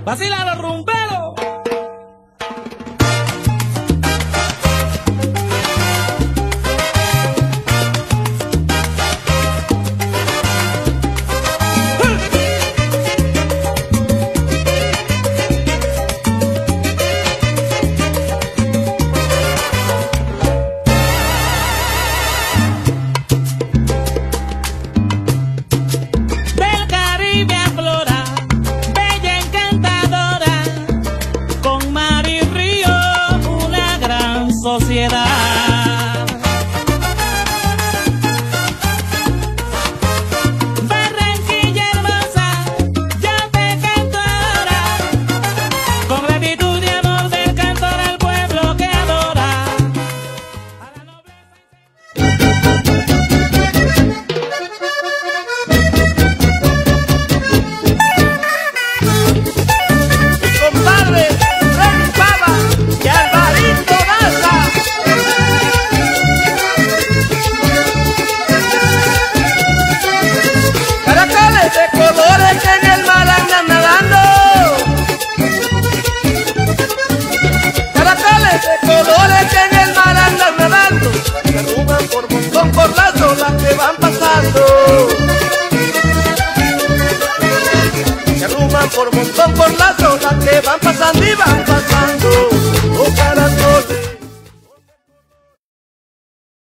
Vacila los rumberos. Sociedad. Barranquilla hermosa, yo te canto ahora, con gratitud y amor del cantor al pueblo que adora a la nobleza. Compadre, Freddy Pava y Alvarito Daza. Caracoles de colores que en el mar andan nadando. Caracoles de colores que en el mar andan nadando. Se arrugan por montón por las olas que van pasando. Se arrugan por montón por las olas que van pasando y van pasando.